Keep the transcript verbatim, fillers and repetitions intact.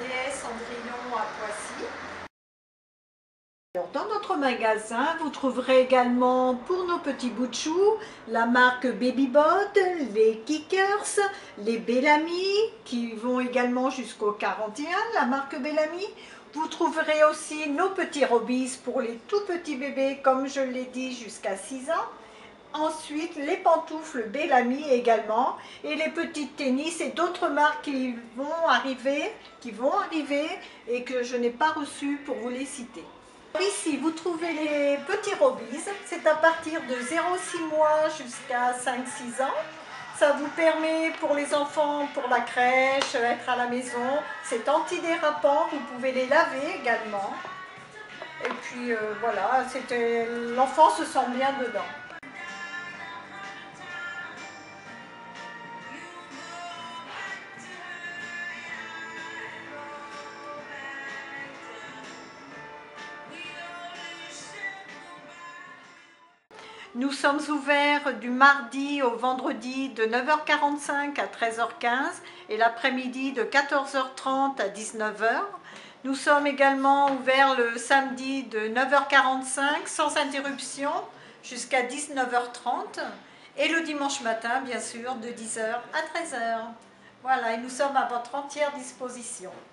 D S Cendrillon à Poissy. Alors, dans notre magasin, vous trouverez également pour nos petits bouts de chou la marque Babybot, les Kickers, les Bellamy qui vont également jusqu'au quarante et un, la marque Bellamy. Vous trouverez aussi nos petits Robies pour les tout petits bébés, comme je l'ai dit, jusqu'à six ans. Ensuite, les pantoufles Bellamy également, et les petites tennis et d'autres marques qui vont arriver, qui vont arriver et que je n'ai pas reçues pour vous les citer. Ici, vous trouvez les petits Robies, c'est à partir de zéro virgule six mois jusqu'à cinq six ans. Ça vous permet pour les enfants, pour la crèche, être à la maison. C'est antidérapant, vous pouvez les laver également. Et puis euh, voilà, l'enfant se sent bien dedans. Nous sommes ouverts du mardi au vendredi de neuf heures quarante-cinq à treize heures quinze et l'après-midi de quatorze heures trente à dix-neuf heures. Nous sommes également ouverts le samedi de neuf heures quarante-cinq sans interruption jusqu'à dix-neuf heures trente et le dimanche matin bien sûr de dix heures à treize heures. Voilà, et nous sommes à votre entière disposition.